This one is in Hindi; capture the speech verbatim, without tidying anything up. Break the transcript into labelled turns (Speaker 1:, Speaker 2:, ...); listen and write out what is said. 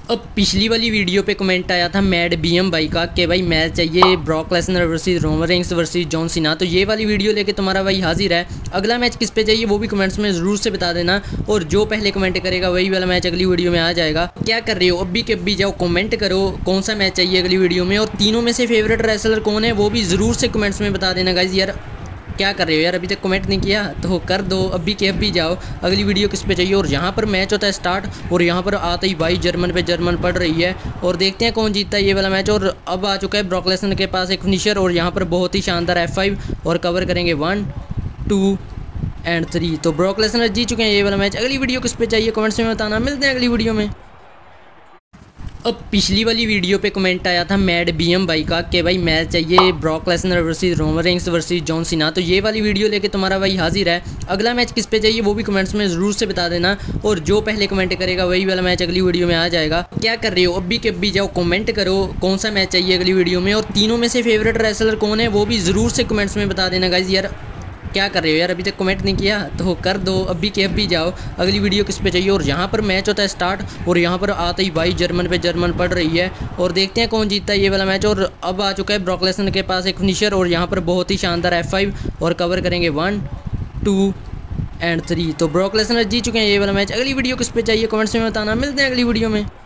Speaker 1: अब पिछली वाली वीडियो पे कमेंट आया था मैड बीएम भाई का कि भाई मैच चाहिए Brock Lesnar versus Roman Reigns versus John Cena. तो ये वाली वीडियो लेके तुम्हारा भाई हाजिर है। अगला मैच किस पे चाहिए वो भी कमेंट्स में ज़रूर से बता देना, और जो पहले कमेंट करेगा वही वाला मैच अगली वीडियो में आ जाएगा। क्या कर रहे हो, अभी के अभी जाओ कमेंट करो कौन सा मैच चाहिए अगली वीडियो में, और तीनों में से फेवरेट रेसलर कौन है वो भी ज़रूर से कमेंट्स में बता देना गाइज। यार क्या कर रहे हो यार, अभी तक कमेंट नहीं किया तो कर दो, अभी के अभी जाओ अगली वीडियो किस पे चाहिए। और यहाँ पर मैच होता है स्टार्ट, और यहाँ पर आते ही भाई जर्मन पे जर्मन पड़ रही है, और देखते हैं कौन जीतता है ये वाला मैच। और अब आ चुका है ब्रॉक लेसनर के पास एक फिनिशर, और यहाँ पर बहुत ही शानदार एफ फाइव, और कवर करेंगे वन टू एंड थ्री। तो ब्रॉक लेसनर जीत चुके हैं ये वाला मैच। अगली वीडियो किस पे चाहिए कमेंट्स में बताना, मिलते हैं अगली वीडियो में। अब पिछली वाली वीडियो पे कमेंट आया था मैड बीएम भाई का कि भाई मैच चाहिए Brock Lesnar versus Roman Reigns versus John Cena. तो ये वाली वीडियो लेके तुम्हारा भाई हाजिर है। अगला मैच किस पे चाहिए वो भी कमेंट्स में ज़रूर से बता देना, और जो पहले कमेंट करेगा वही वाला मैच अगली वीडियो में आ जाएगा। क्या कर रहे हो, अभी के अभी जाओ कमेंट करो कौन सा मैच चाहिए अगली वीडियो में, और तीनों में से फेवरेट रेसलर कौन है वो भी ज़रूर से कमेंट्स में बता देना गाइज। यार क्या कर रहे हो यार, अभी तक कमेंट नहीं किया तो कर दो, अभी के अभी जाओ अगली वीडियो किस पे चाहिए। और यहाँ पर मैच होता है स्टार्ट, और यहाँ पर आते ही भाई जर्मन पे जर्मन पड़ रही है, और देखते हैं कौन जीतता है ये वाला मैच। और अब आ चुका है ब्रॉक लेसनर के पास एक फिनिशर, और यहाँ पर बहुत ही शानदार एफ फाइव, और कवर करेंगे वन टू एंड थ्री। तो ब्रॉक लेसनर जीत चुके हैं ये वाला मैच। अगली वीडियो किस पे चाहिए कमेंट्स में बताना, मिलते हैं अगली वीडियो में।